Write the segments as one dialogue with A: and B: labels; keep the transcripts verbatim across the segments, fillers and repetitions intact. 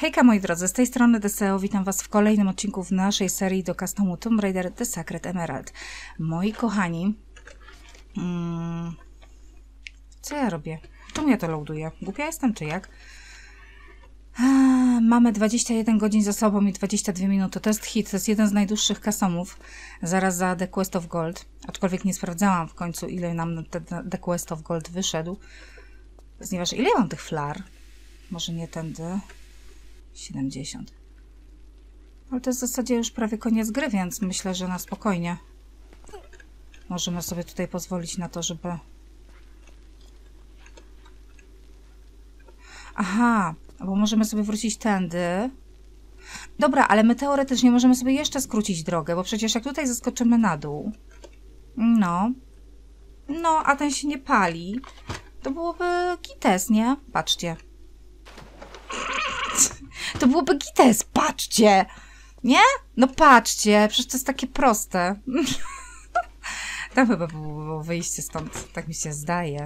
A: Hejka moi drodzy, z tej strony D S E O, witam was w kolejnym odcinku w naszej serii do customu Tomb Raider The Sacred Emerald. Moi kochani, hmm, co ja robię? Czemu ja to loaduję? Głupia jestem czy jak? A, mamy dwadzieścia jeden godzin za sobą i dwadzieścia dwie minuty. To jest hit, to jest jeden z najdłuższych customów, zaraz za The Quest of Gold. Aczkolwiek nie sprawdzałam w końcu, ile nam ten The Quest of Gold wyszedł. Znieważ, ile ja mam tych flar? Może nie tędy. siedemdziesiąt. Ale to jest w zasadzie już prawie koniec gry, więc myślę, że na spokojnie możemy sobie tutaj pozwolić na to, żeby... Aha, bo możemy sobie wrócić tędy. Dobra, ale my teoretycznie możemy sobie jeszcze skrócić drogę, bo przecież jak tutaj zeskoczymy na dół, no, no, a ten się nie pali, to byłoby gites, nie? Patrzcie. To byłoby gites, patrzcie! Nie? No patrzcie, przecież to jest takie proste. Tam chyba było wyjście stąd, tak mi się zdaje.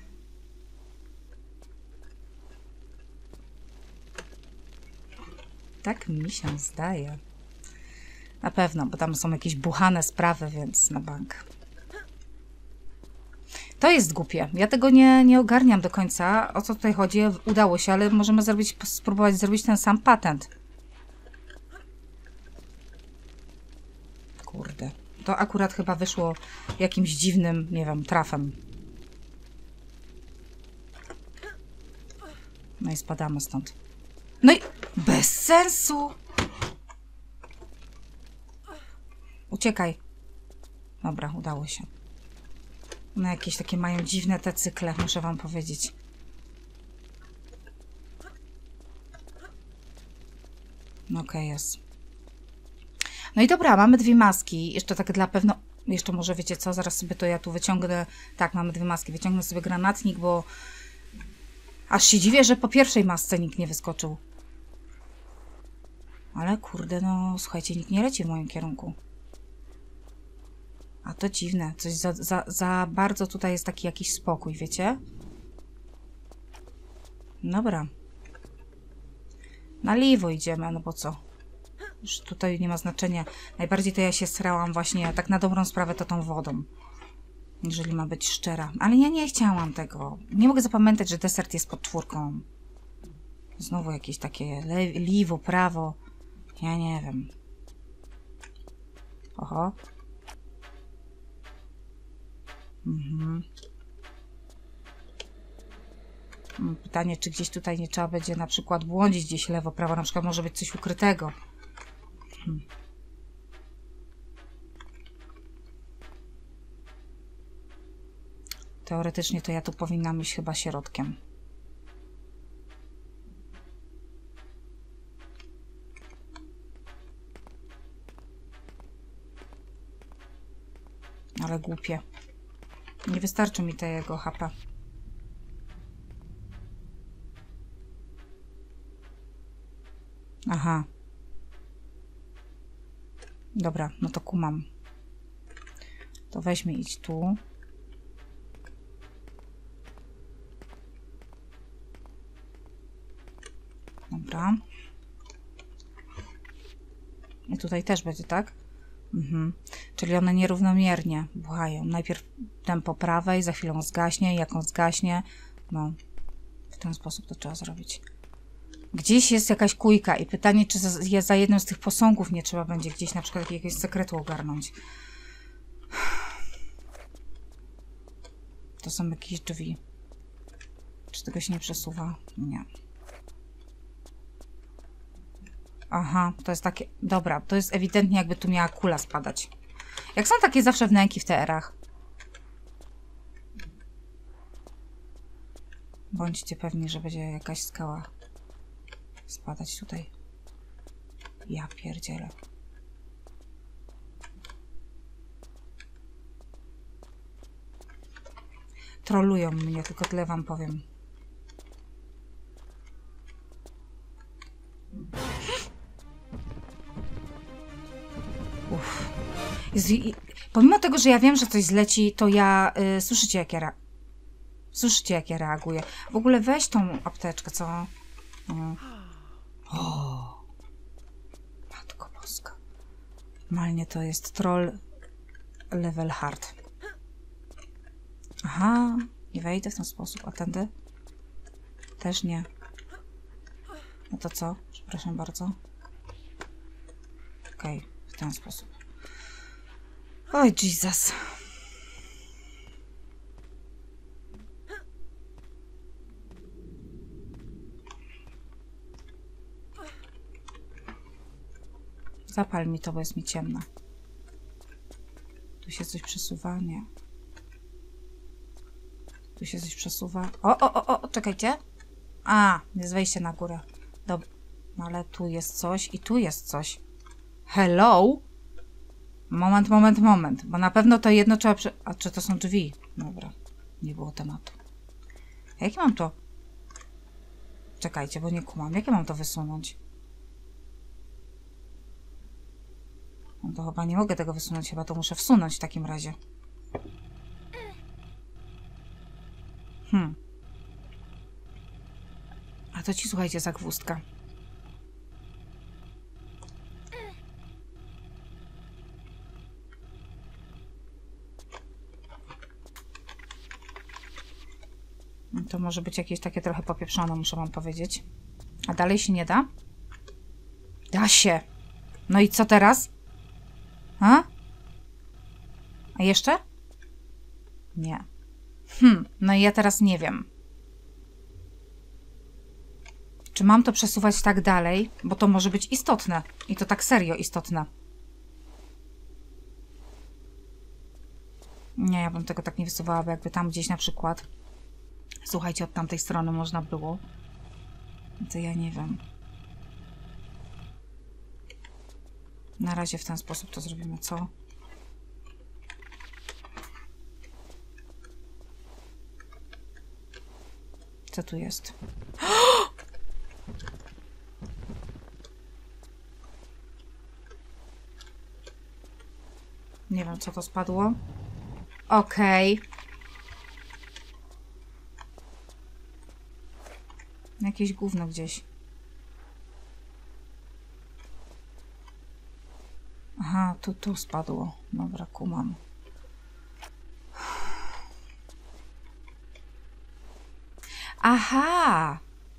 A: Tak mi się zdaje. Na pewno, bo tam są jakieś buchane sprawy, więc na bank. To jest głupie. Ja tego nie, nie ogarniam do końca. O co tutaj chodzi? Udało się, ale możemy zrobić, spróbować zrobić ten sam patent. Kurde. To akurat chyba wyszło jakimś dziwnym, nie wiem, trafem. No i spadamy stąd. No i bez sensu! Uciekaj. Dobra, udało się. No jakieś takie mają dziwne te cykle, muszę wam powiedzieć. No okej, okay, jest. No i dobra, mamy dwie maski. Jeszcze tak dla pewno... Jeszcze może wiecie co, zaraz sobie to ja tu wyciągnę. Tak, mamy dwie maski. Wyciągnę sobie granatnik, bo... Aż się dziwię, że po pierwszej masce nikt nie wyskoczył. Ale kurde, no słuchajcie, nikt nie leci w moim kierunku. A to dziwne. Coś za, za, za bardzo tutaj jest taki jakiś spokój, wiecie? Dobra. Na lewo idziemy, no bo co? Już tutaj nie ma znaczenia. Najbardziej to ja się srałam właśnie, tak na dobrą sprawę, to tą wodą. Jeżeli ma być szczera. Ale ja nie chciałam tego. Nie mogę zapamiętać, że desert jest pod czwórką. Znowu jakieś takie lewo, prawo. Ja nie wiem. Oho. Mhm. Pytanie, czy gdzieś tutaj nie trzeba będzie na przykład błądzić gdzieś lewo, prawo, na przykład może być coś ukrytego. Hmm. Teoretycznie to ja tu powinnam iść chyba środkiem. Ale głupie. Nie wystarczy mi tego H P. Aha. Dobra, no to kumam. To weźmy idź tu. Dobra. I tutaj też będzie, tak? Mhm. Czyli one nierównomiernie buchają. Najpierw tempo prawej, za chwilę zgaśnie. Jak on zgaśnie, no w ten sposób to trzeba zrobić. Gdzieś jest jakaś kujka i pytanie, czy za, za jednym z tych posągów nie trzeba będzie gdzieś na przykład jakiegoś sekretu ogarnąć. To są jakieś drzwi. Czy tego się nie przesuwa? Nie. Aha, to jest takie... Dobra, to jest ewidentnie jakby tu miała kula spadać. Jak są takie zawsze wnęki w T R-ach? Bądźcie pewni, że będzie jakaś skała spadać tutaj. Ja pierdzielę. Trolują mnie, tylko tyle wam powiem. Uff. Jezu, i, pomimo tego, że ja wiem, że coś zleci, to ja... Yy, słyszycie, jak ja re... Słyszycie, jak ja reaguję. W ogóle weź tą apteczkę, co? Yy. O! Matko Boska. Normalnie to jest troll level hard. Aha, nie wejdę w ten sposób, a tędy? Też nie. No to co? Przepraszam bardzo. Okej, okay, w ten sposób. Oj, Jesus. Zapal mi to, bo jest mi ciemno. Tu się coś przesuwa? Nie. Tu się coś przesuwa. O, o, o, o, czekajcie. A, jest wejście na górę. Dobra. No ale tu jest coś i tu jest coś. Hello? Moment, moment, moment. Bo na pewno to jedno trzeba prze... A czy to są drzwi? Dobra. Nie było tematu. Jakie mam to? Czekajcie, bo nie kumam. Jakie mam to wysunąć? No to chyba nie mogę tego wysunąć. Chyba to muszę wsunąć w takim razie. Hmm. A to ci, słuchajcie, zagwózdka. To może być jakieś takie trochę popieprzone, muszę wam powiedzieć. A dalej się nie da? Da się. No i co teraz? A? A jeszcze? Nie. Hmm, no i ja teraz nie wiem. Czy mam to przesuwać tak dalej? Bo to może być istotne. I to tak serio istotne. Nie, ja bym tego tak nie wysuwała, bo jakby tam gdzieś na przykład... Słuchajcie, od tamtej strony można było. To ja nie wiem. Na razie w ten sposób to zrobimy, co? Co tu jest? Nie wiem, co to spadło. Okej. Okay. Jakieś gówno gdzieś. Aha, tu, tu spadło. Dobra, kumam. Aha!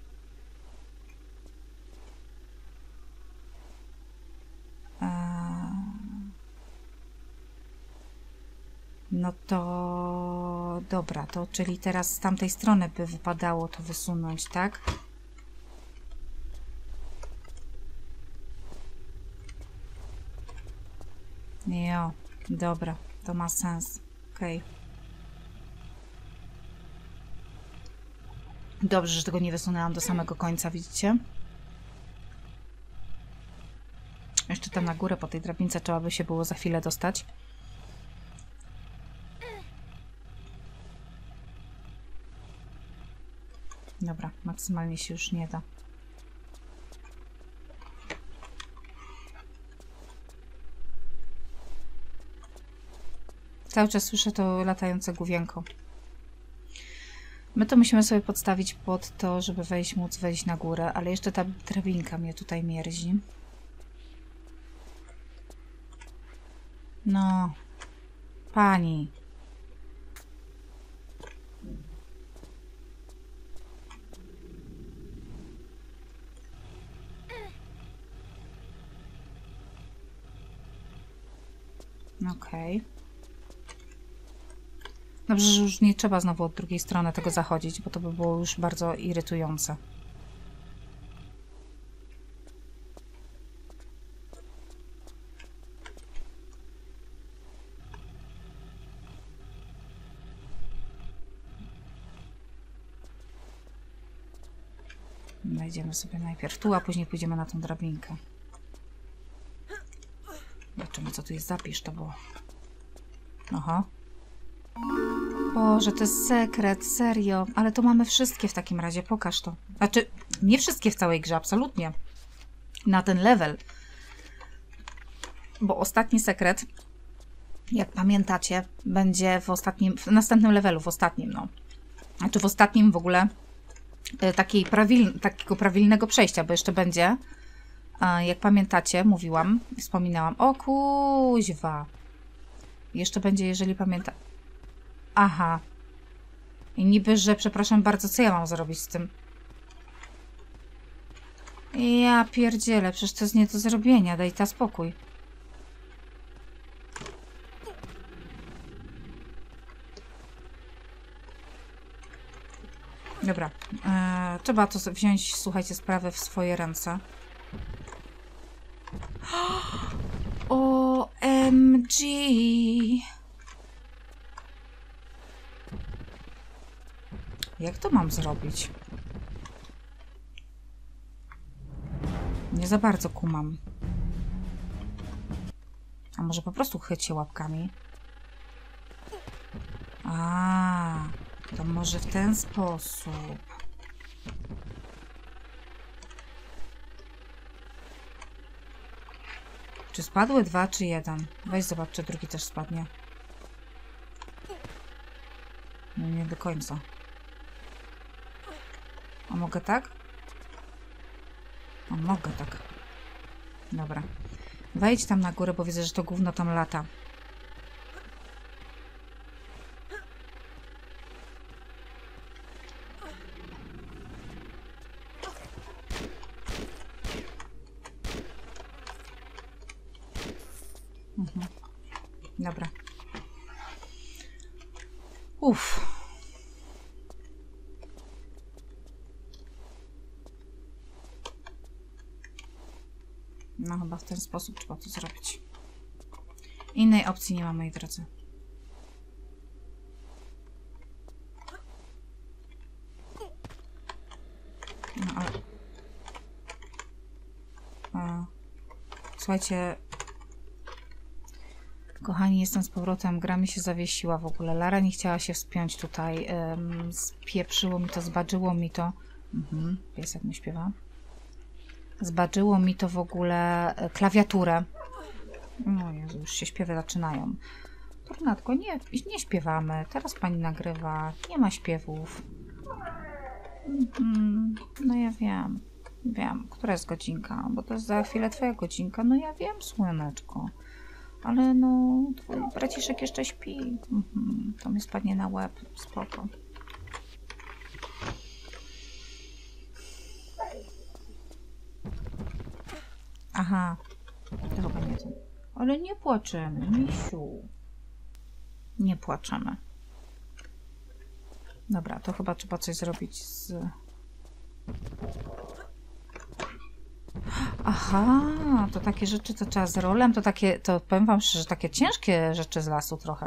A: No to... Dobra, to czyli teraz z tamtej strony by wypadało to wysunąć, tak? Jo, dobra, to ma sens. Okej. Okay. Dobrze, że tego nie wysunęłam do samego końca, widzicie? Jeszcze tam na górę po tej drabince trzeba by się było za chwilę dostać. Dobra, maksymalnie się już nie da. Cały czas słyszę to latające główienko. My to musimy sobie podstawić pod to, żeby wejść, móc wejść na górę, ale jeszcze ta drabinka mnie tutaj mierzi. No, pani. Okej. Okay. Dobrze, że już nie trzeba znowu od drugiej strony tego zachodzić, bo to by było już bardzo irytujące. Wejdziemy sobie najpierw tu, a później pójdziemy na tą drabinkę. Zobaczymy, co tu jest. Zapisz to, bo... Aha. Boże, to jest sekret, serio. Ale to mamy wszystkie w takim razie, pokaż to. Znaczy, nie wszystkie w całej grze, absolutnie. Na ten level. Bo ostatni sekret, jak pamiętacie, będzie w ostatnim, w następnym levelu, w ostatnim, no. Znaczy w ostatnim w ogóle takiej prawil, takiego prawilnego przejścia, bo jeszcze będzie, jak pamiętacie, mówiłam, wspominałam, o kuźwa, jeszcze będzie, jeżeli pamiętam, aha, i niby, że przepraszam bardzo, co ja mam zrobić z tym? Ja pierdzielę, przecież to jest nie do zrobienia, daj ta spokój. Dobra, eee, trzeba to wziąć, słuchajcie, sprawę w swoje ręce. O M G! Jak to mam zrobić? Nie za bardzo kumam. A może po prostu chycie łapkami? A, to może w ten sposób. Czy spadły dwa, czy jeden? Weź zobacz, czy drugi też spadnie. No nie do końca. A mogę tak? A mogę tak. Dobra. Wejdź tam na górę, bo widzę, że to gówno tam lata. Mhm. Dobra. Uff. No chyba w ten sposób trzeba to zrobić. Innej opcji nie ma, moi drodzy. No ale... A... Słuchajcie... Kochani, jestem z powrotem. Gra mi się zawiesiła w ogóle. Lara nie chciała się wspiąć tutaj. Ym, spieprzyło mi to, zbadżyło mi to. Mhm, piesek mi śpiewa. Zbadżyło mi to w ogóle klawiaturę. No Jezu, już się śpiewy zaczynają. Tornadko, nie, nie śpiewamy. Teraz pani nagrywa. Nie ma śpiewów. Mhm, no ja wiem. Wiem, która jest godzinka, bo to jest za chwilę twoja godzinka. No ja wiem, słoneczko. Ale no, twój braciszek jeszcze śpi. Mhm, to mi spadnie na łeb. Spoko. Aha. To chyba nie to. Ale nie płaczemy, misiu. Nie płaczemy. Dobra, to chyba trzeba coś zrobić z... Aha, to takie rzeczy to trzeba z rolem, to takie, to powiem wam szczerze, takie ciężkie rzeczy z lasu trochę.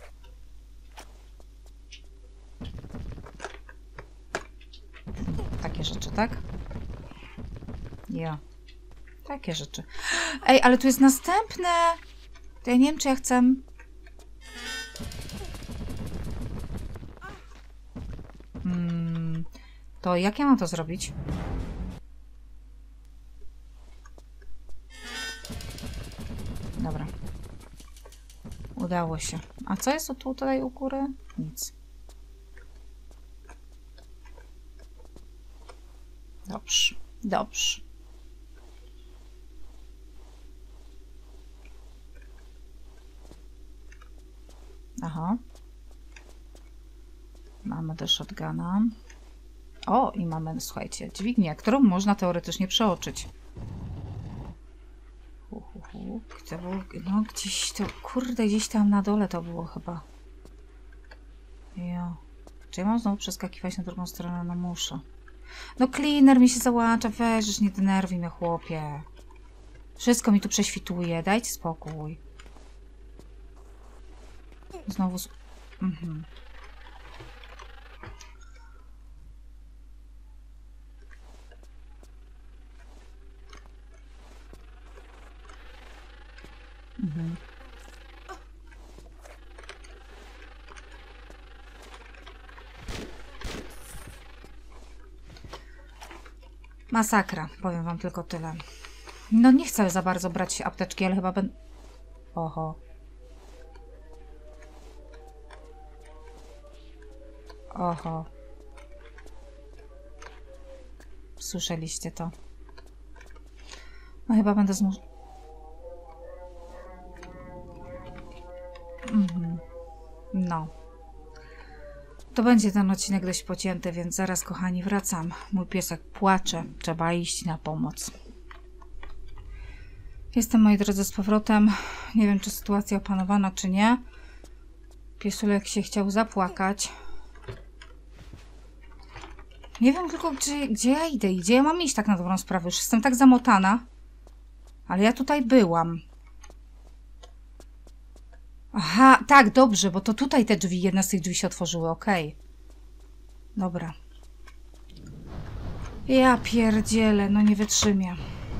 A: Takie rzeczy, tak? Ja. Takie rzeczy. Ej, ale tu jest następne! To ja nie wiem, czy ja chcę... Hmm, to jak ja mam to zrobić? Dobra. Udało się. A co jest tu tutaj u góry? Nic. Dobrze. Dobrze. Aha. Mamy też shotguna. O, i mamy, słuchajcie, dźwignię, którą można teoretycznie przeoczyć. Hu, hu, hu. Gdzie było, no gdzieś to, kurde, gdzieś tam na dole to było chyba. Jo. Czy ja mam znowu przeskakiwać na drugą stronę? No muszę. No cleaner mi się załącza, weź, już nie denerwuj mnie, chłopie. Wszystko mi tu prześwituje, dajcie spokój. Znowu... Z... Mhm. Mhm. Masakra, powiem wam tylko tyle. No nie chcę za bardzo brać apteczki, ale chyba będę... Oho. Oho. Słyszeliście to. No chyba będę zmuszona. Mhm. No. To będzie ten odcinek dość pocięty, więc zaraz, kochani, wracam. Mój piesek płacze. Trzeba iść na pomoc. Jestem, moi drodzy, z powrotem. Nie wiem, czy sytuacja opanowana, czy nie. Piesulek się chciał zapłakać. Nie wiem tylko, gdzie, gdzie ja idę i gdzie ja mam iść tak na dobrą sprawę. Już jestem tak zamotana. Ale ja tutaj byłam. Aha, tak, dobrze, bo to tutaj te drzwi, jedna z tych drzwi się otworzyły, okej. Okay. Dobra. Ja pierdzielę, no nie wytrzymię.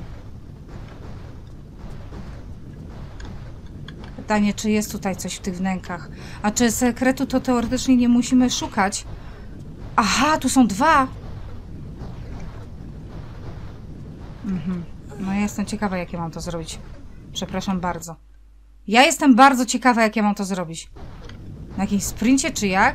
A: Pytanie, czy jest tutaj coś w tych wnękach. A czy sekretu to teoretycznie nie musimy szukać? Aha, tu są dwa! Mhm. No ja jestem ciekawa, jak ja mam to zrobić. Przepraszam bardzo. Ja jestem bardzo ciekawa, jak ja mam to zrobić. Na jakimś sprincie, czy jak?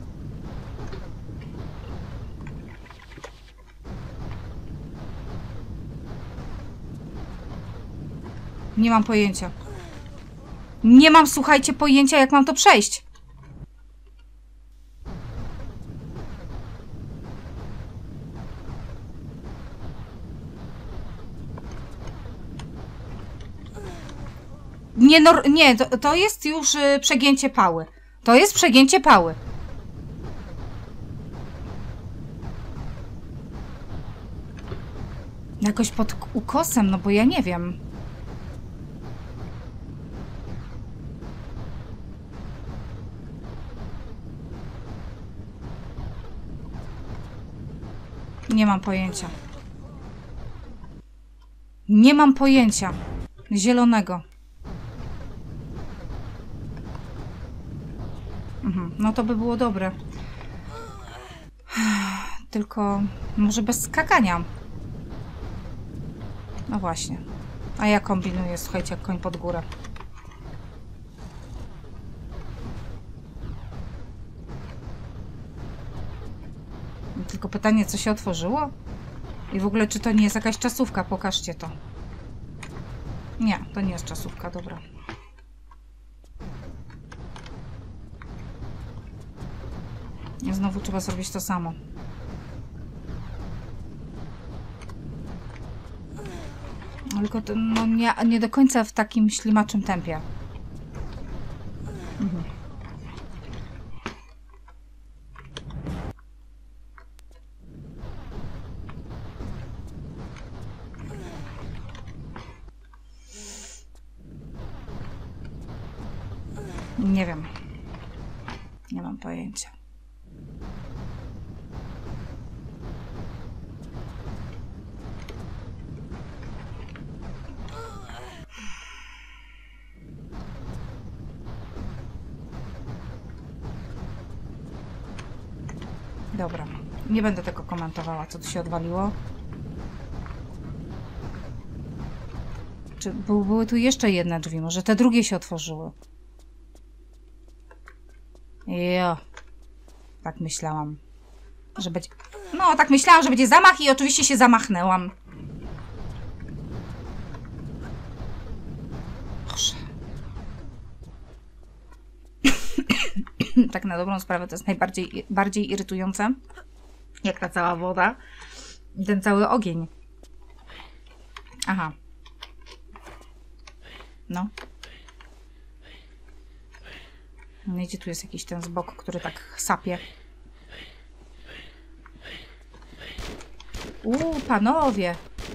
A: Nie mam pojęcia. Nie mam, słuchajcie, pojęcia, jak mam to przejść. Nie, no, nie to, to jest już y, przegięcie pały. To jest przegięcie pały. Jakoś pod ukosem, no bo ja nie wiem. Nie mam pojęcia. Nie mam pojęcia. Zielonego. Mhm. No to by było dobre. Tylko może bez skakania. No właśnie. A ja kombinuję, słuchajcie, jak koń pod górę. Tylko pytanie, co się otworzyło? I w ogóle, czy to nie jest jakaś czasówka? Pokażcie to. Nie, to nie jest czasówka, dobra. I znowu trzeba zrobić to samo. Tylko to, no nie, nie do końca w takim ślimaczym tempie. Mhm. Nie wiem. Nie mam pojęcia. Dobra. Nie będę tego komentowała, co tu się odwaliło. Czy były tu jeszcze jedne drzwi? Może te drugie się otworzyły? Jo. Tak myślałam. Że będzie... No, tak myślałam, że będzie zamach i oczywiście się zamachnęłam. Boże. Tak na dobrą sprawę to jest najbardziej bardziej irytujące. Jak ta cała woda. I ten cały ogień. Aha. No. No i gdzie tu jest jakiś ten z boku, który tak sapie. Uuu, panowie.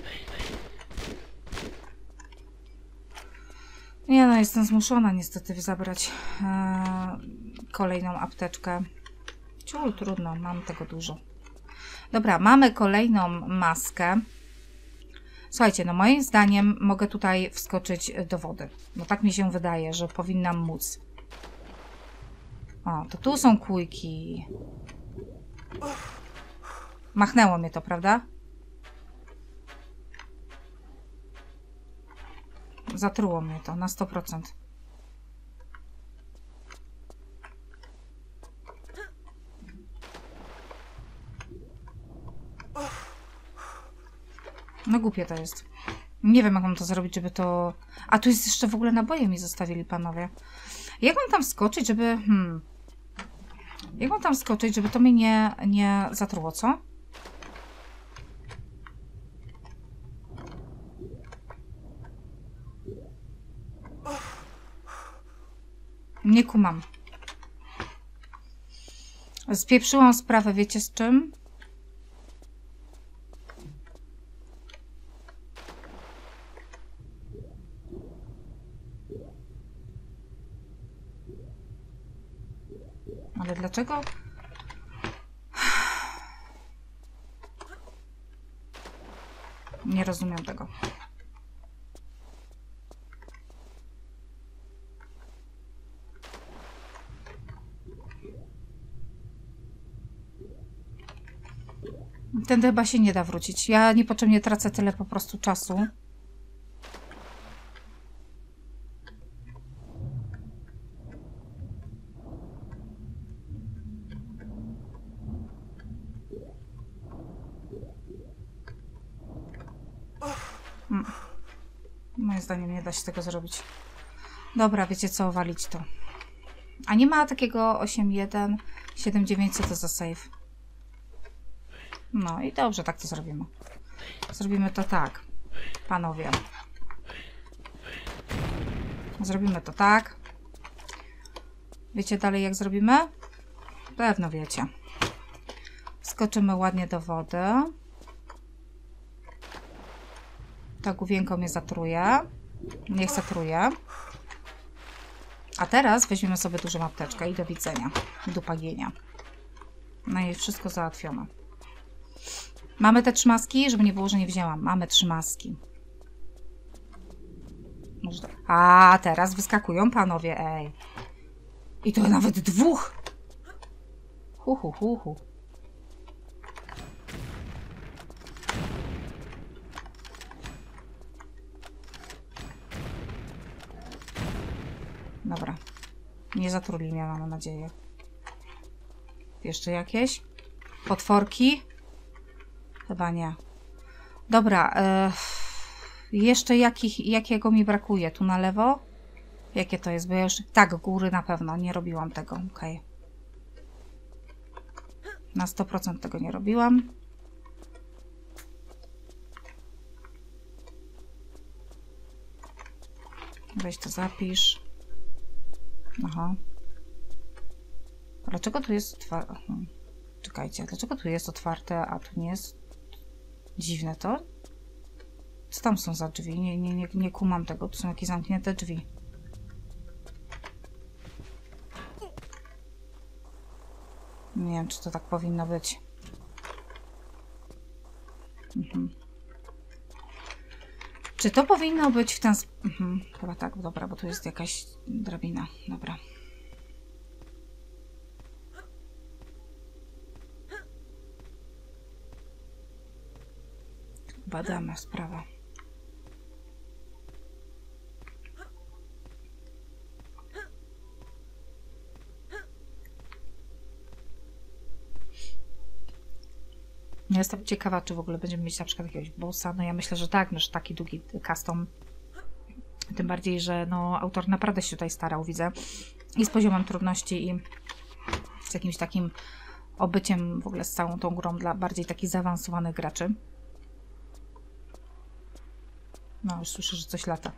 A: Nie no, jestem zmuszona niestety zabrać e, kolejną apteczkę. Ciul, trudno, mam tego dużo. Dobra, mamy kolejną maskę. Słuchajcie, no moim zdaniem mogę tutaj wskoczyć do wody. No tak mi się wydaje, że powinnam móc. O, to tu są kójki. Machnęło mnie to, prawda? Zatruło mnie to na sto procent. No głupie to jest. Nie wiem, jak mam to zrobić, żeby to... A tu jest jeszcze w ogóle naboje mi zostawili panowie. Jak mam tam skoczyć, żeby... Hmm. Jak mam tam skoczyć, żeby to mnie nie, nie zatruło, co? Nie kumam. Spieprzyłam sprawę, wiecie z czym? Ale dlaczego? Nie rozumiem tego. Ten chyba się nie da wrócić. Ja niepotrzebnie tracę tyle po prostu czasu. Hmm. Moim zdaniem nie da się tego zrobić. Dobra, wiecie co, walić to. A nie ma takiego osiem jeden siedem dziewięć, co to za save? No i dobrze, tak to zrobimy. Zrobimy to tak, panowie. Zrobimy to tak. Wiecie dalej, jak zrobimy? Pewno wiecie. Skoczymy ładnie do wody. Ta główienko mnie zatruje. Niech zatruje. A teraz weźmiemy sobie dużą apteczkę i do widzenia. Do pagienia. No i wszystko załatwione. Mamy te trzymaski? Żeby nie było, że nie wzięłam. Mamy trzymaski. Może to... A, teraz wyskakują panowie, ej. I to nawet dwóch. Hu, hu, hu, hu. Dobra. Nie zatruli mnie, mam nadzieję. Jeszcze jakieś? Potworki? Chyba nie. Dobra. E, jeszcze jakich, jakiego mi brakuje? Tu na lewo? Jakie to jest? Bo ja już... Tak, góry na pewno. Nie robiłam tego. Okej. Okay. Na sto procent tego nie robiłam. Weź to zapisz. Aha. Dlaczego tu jest otwarte? Czekajcie, dlaczego tu jest otwarte, a tu nie jest? Dziwne to. Co tam są za drzwi? Nie, nie, nie, nie kumam tego. Tu są jakieś zamknięte drzwi. Nie wiem, czy to tak powinno być. Mhm. Czy to powinno być w ten sposób? Mhm. Chyba tak, dobra, bo tu jest jakaś drabina. Dobra. Badamy sprawę. Jestem ciekawa, czy w ogóle będziemy mieć na przykład jakiegoś bossa. No ja myślę, że tak, że taki długi custom. Tym bardziej, że no, autor naprawdę się tutaj starał, widzę. I z poziomem trudności, i z jakimś takim obyciem w ogóle z całą tą grą dla bardziej takich zaawansowanych graczy. No, już słyszę, że coś lata.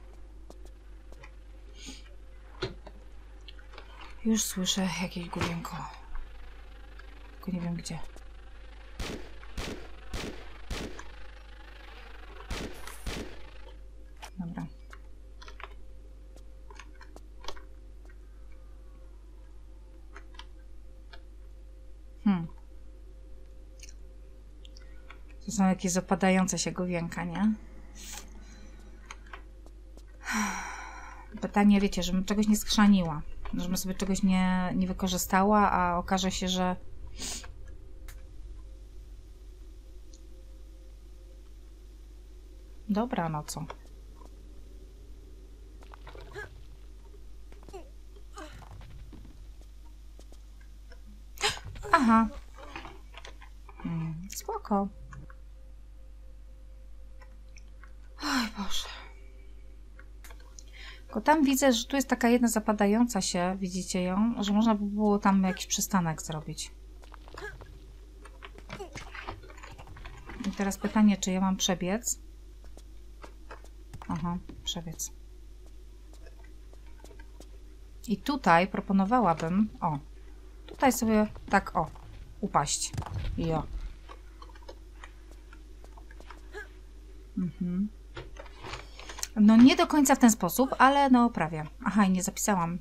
A: Już słyszę jakieś główienko. Tylko nie wiem gdzie. Dobra. Hmm. To są jakieś zapadające się główienka, nie? Pytanie, wiecie, żebym czegoś nie skrzaniła. Żebym sobie czegoś nie, nie wykorzystała, a okaże się, że... Dobra, no co? Aha. Hmm, spoko. Tylko tam widzę, że tu jest taka jedna zapadająca się, widzicie ją, że można by było tam jakiś przystanek zrobić. I teraz pytanie, czy ja mam przebiec? Aha, przebiec. I tutaj proponowałabym, o, tutaj sobie tak, o, upaść. I o. Mhm. No nie do końca w ten sposób, ale no prawie. Aha, i nie zapisałam.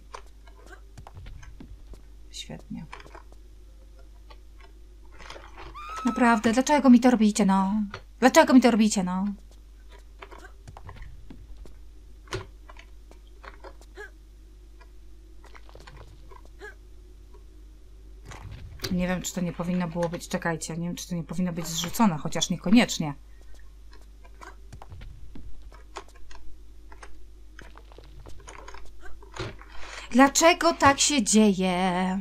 A: Świetnie. Naprawdę, dlaczego mi to robicie, no? Dlaczego mi to robicie, no? Nie wiem, czy to nie powinno było być... Czekajcie, nie wiem, czy to nie powinno być zrzucone, chociaż niekoniecznie. Dlaczego tak się dzieje?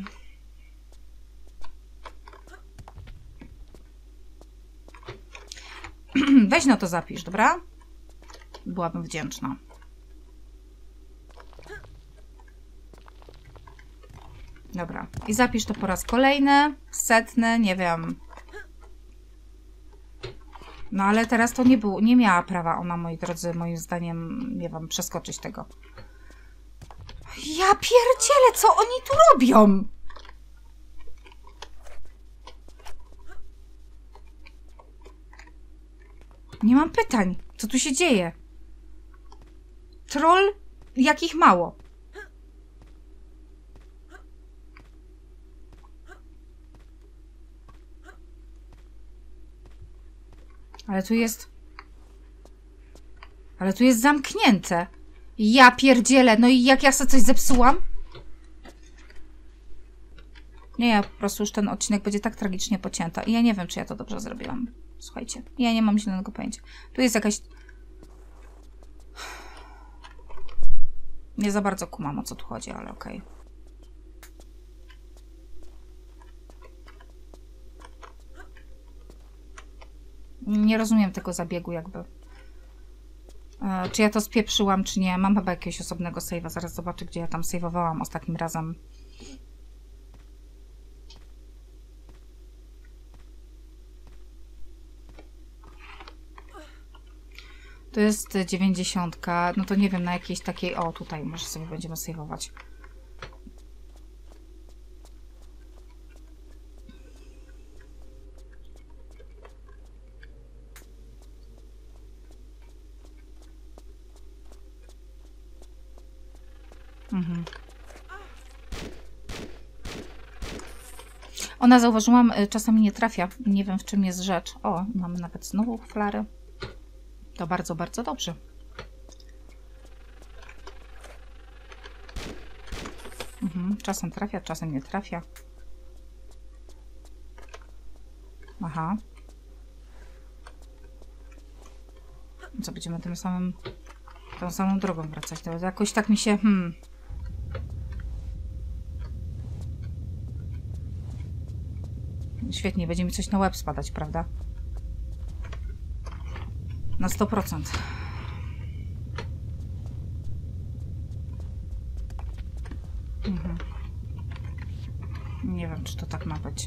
A: Weź no to zapisz, dobra? Byłabym wdzięczna. Dobra. I zapisz to po raz kolejny, setny, nie wiem. No ale teraz to nie było, nie miała prawa ona, moi drodzy, moim zdaniem, nie wiem, przeskoczyć tego. Ja pierdzielę, co oni tu robią? Nie mam pytań. Co tu się dzieje? Troll, jakich mało. Ale tu jest... Ale tu jest zamknięte. Ja pierdzielę. No i jak ja sobie coś zepsułam? Nie, ja po prostu już ten odcinek będzie tak tragicznie pocięta. I ja nie wiem, czy ja to dobrze zrobiłam. Słuchajcie, ja nie mam zielonego pojęcia. Tu jest jakaś... Nie za bardzo kumam, o co tu chodzi, ale okej. Okay. Nie rozumiem tego zabiegu jakby. E, czy ja to spieprzyłam, czy nie. Mam chyba jakiegoś osobnego save'a. Zaraz zobaczę, gdzie ja tam save'owałam ostatnim razem. To jest dziewięćdziesiątka. No to nie wiem, na jakiejś takiej... O, tutaj może sobie będziemy save'ować. Mhm. Ona, zauważyłam, czasami nie trafia. Nie wiem, w czym jest rzecz. O, mamy nawet znowu flary. To bardzo, bardzo dobrze. Mhm. Czasem trafia, czasem nie trafia. Aha. Co, będziemy tym samym... tą samą drogą wracać. To jakoś tak mi się... Hmm. Świetnie, będzie mi coś na łeb spadać, prawda? Na sto procent. Mhm. Nie wiem, czy to tak ma być.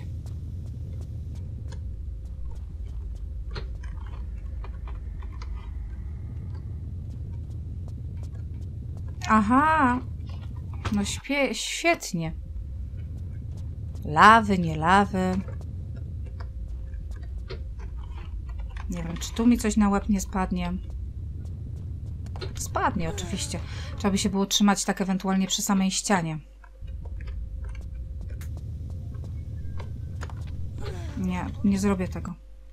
A: Aha! No śpie świetnie. Lawy, nie lawy. Nie wiem, czy tu mi coś na łeb nie spadnie. Spadnie, oczywiście. Trzeba by się było trzymać tak ewentualnie przy samej ścianie. Nie, nie zrobię tego.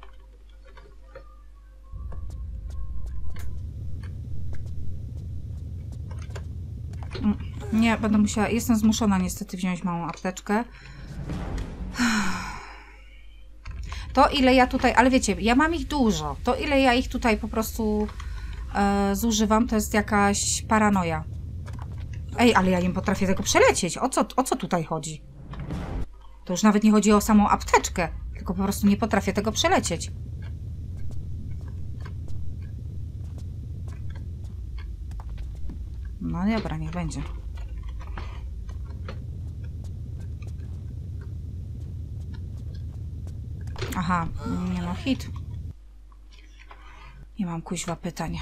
A: Nie, będę musiała... Jestem zmuszona niestety wziąć małą apteczkę. To ile ja tutaj... Ale wiecie, ja mam ich dużo. To ile ja ich tutaj po prostu e, zużywam, to jest jakaś paranoja. Ej, ale ja nie potrafię tego przelecieć. O co, o co tutaj chodzi? To już nawet nie chodzi o samą apteczkę, tylko po prostu nie potrafię tego przelecieć. No dobra, niech będzie. Aha, nie no, hit. Nie mam kuźwa pytań.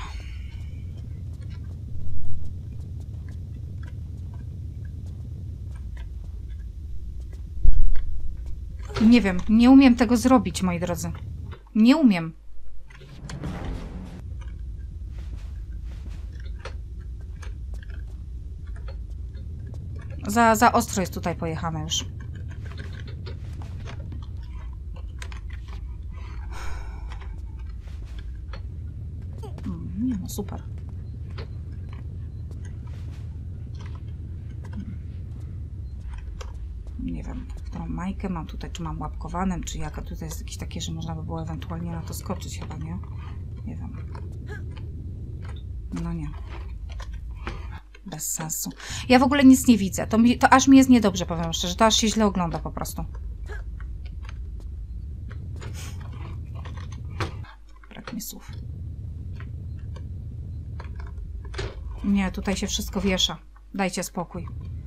A: Nie wiem, nie umiem tego zrobić, moi drodzy. Nie umiem. Za, za ostro jest tutaj pojechane już. Nie no, super. Nie wiem, którą majkę mam tutaj, czy mam łapkowanym, czy jaka tutaj jest jakieś takie, że można by było ewentualnie na to skoczyć chyba, nie? Nie wiem. No nie. Bez sensu. Ja w ogóle nic nie widzę. To, mi, to aż mi jest niedobrze, powiem szczerze. To aż się źle ogląda po prostu. Brak mi słów. Nie, tutaj się wszystko wiesza. Dajcie spokój.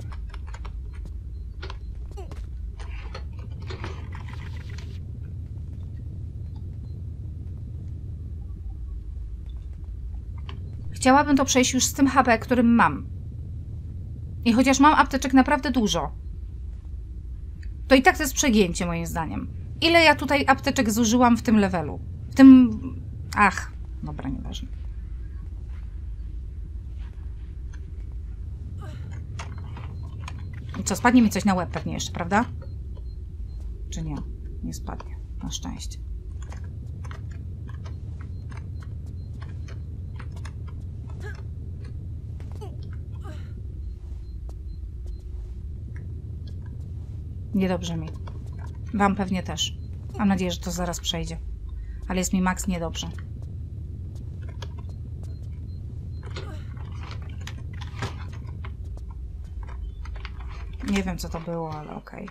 A: Chciałabym to przejść już z tym H P, którym mam. I chociaż mam apteczek naprawdę dużo, to i tak to jest przegięcie moim zdaniem. Ile ja tutaj apteczek zużyłam w tym levelu? W tym... Ach, dobra, nieważne. I co, spadnie mi coś na łeb pewnie jeszcze, prawda? Czy nie? Nie spadnie. Na szczęście. Niedobrze mi. Wam pewnie też. Mam nadzieję, że to zaraz przejdzie. Ale jest mi maks niedobrze. Nie wiem, co to było, ale okej.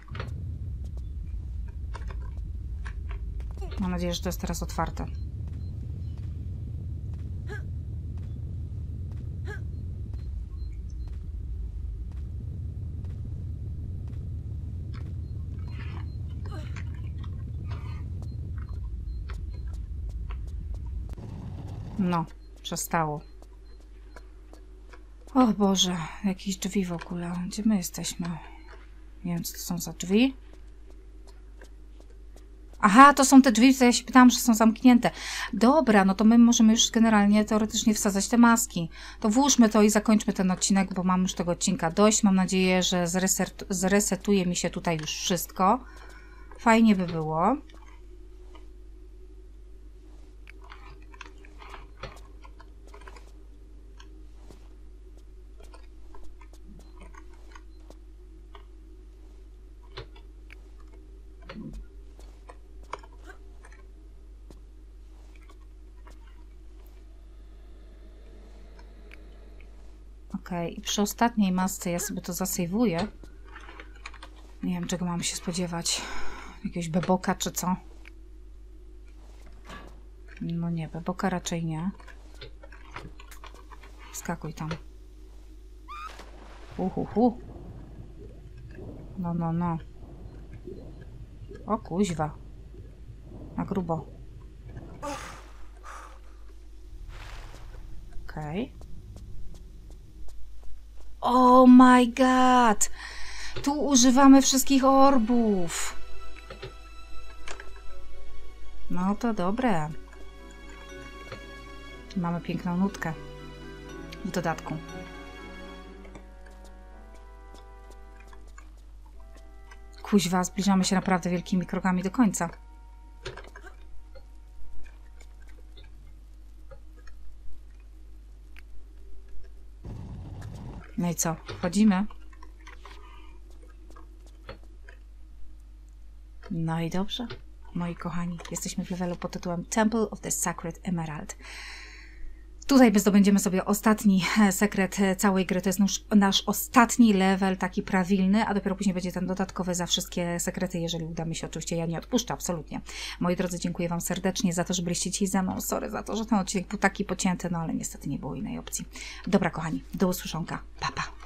A: Okay. Mam nadzieję, że to jest teraz otwarte. No, przestało. O Boże, jakieś drzwi w ogóle. Gdzie my jesteśmy? Nie wiem, co to są za drzwi. Aha, to są te drzwi, co ja się pytałam, że są zamknięte. Dobra, no to my możemy już generalnie, teoretycznie wsadzać te maski. To włóżmy to i zakończmy ten odcinek, bo mam już tego odcinka dość. Mam nadzieję, że zreset, zresetuje mi się tutaj już wszystko. Fajnie by było. Okej, okay. I przy ostatniej masce ja sobie to zasejwuję. Nie wiem, czego mam się spodziewać. Jakiegoś beboka czy co? No nie, beboka raczej nie. Skakuj tam. Uhuhu. No, no, no. O kuźwa. Na grubo. Okej. Okay. Oh my god! Tu używamy wszystkich orbów. No to dobre. Mamy piękną nutkę w dodatku. Kuźwa, zbliżamy się naprawdę wielkimi krokami do końca. No i co? Wchodzimy. No i dobrze, moi kochani. Jesteśmy w levelu pod tytułem Temple of the Sacred Emerald. Tutaj zdobędziemy sobie ostatni sekret całej gry, to jest nasz, nasz ostatni level, taki prawilny, a dopiero później będzie ten dodatkowy za wszystkie sekrety, jeżeli uda mi się. Oczywiście ja nie odpuszczę, absolutnie. Moi drodzy, dziękuję Wam serdecznie za to, że byliście dzisiaj ze mną. Sorry za to, że ten odcinek był taki pocięty, no ale niestety nie było innej opcji. Dobra, kochani, do usłyszonka. Pa, pa.